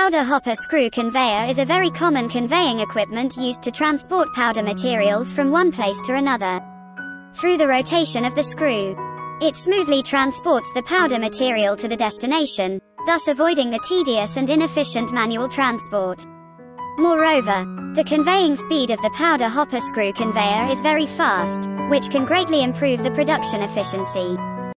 powder hopper screw conveyor is a very common conveying equipment used to transport powder materials from one place to another through the rotation of the screw. It smoothly transports the powder material to the destination, thus avoiding the tedious and inefficient manual transport. Moreover, the conveying speed of the powder hopper screw conveyor is very fast, which can greatly improve the production efficiency.